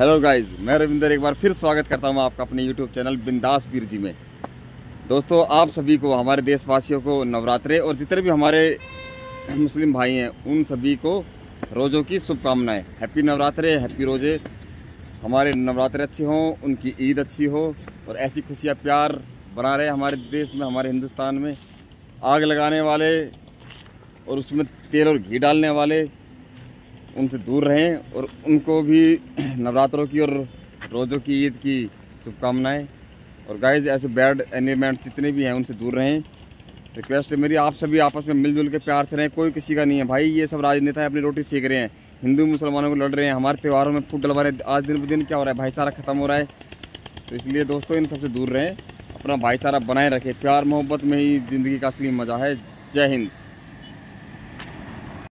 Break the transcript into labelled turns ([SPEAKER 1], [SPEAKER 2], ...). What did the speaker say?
[SPEAKER 1] Hello guys, मैं रविंदर एक बार फिर स्वागत करता हूँ आपका अपने यूट्यूब चैनल बिंदास वीर जी में। दोस्तों, आप सभी को, हमारे देशवासियों को नवरात्रे और जितने भी हमारे मुस्लिम भाई हैं उन सभी को रोज़ों की शुभकामनाएं। हैप्पी नवरात्रे, हैप्पी रोज़े। हमारे नवरात्रे अच्छे हों, उनकी ईद अच्छी हो और ऐसी खुशियाँ प्यार बना रहे हमारे देश में, हमारे हिंदुस्तान में। आग लगाने वाले और उसमें तेल और घी डालने वाले उनसे दूर रहें और उनको भी नवरात्रों की और रोज़ों की ईद की शुभकामनाएं। और गाइज, ऐसे बैड एलिमेंट जितने भी हैं उनसे दूर रहें। रिक्वेस्ट है मेरी, आप सभी आपस में मिलजुल के प्यार से रहें। कोई किसी का नहीं है भाई। ये सब राजनेता अपनी रोटी सेक रहे हैं, हिंदू मुसलमानों को लड़ रहे हैं, हमारे त्योहारों में फूट डलवा रहे हैं। आज दिन ब दिन क्या हो रहा है, भाईचारा खत्म हो रहा है। तो इसलिए दोस्तों, इन सबसे दूर रहें, अपना भाईचारा बनाए रखें। प्यार मोहब्बत में ही ज़िंदगी का असली मज़ा है। जय हिंद।